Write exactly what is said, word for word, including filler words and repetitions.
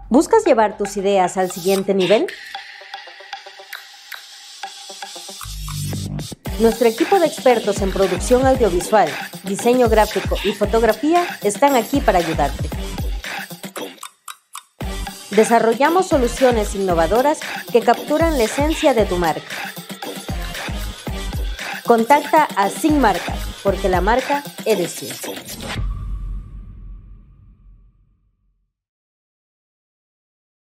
¿Buscas llevar tus ideas al siguiente nivel? Nuestro equipo de expertos en producción audiovisual, diseño gráfico y fotografía están aquí para ayudarte. Desarrollamos soluciones innovadoras que capturan la esencia de tu marca. Contacta a Sin Marca, porque la marca eres tú.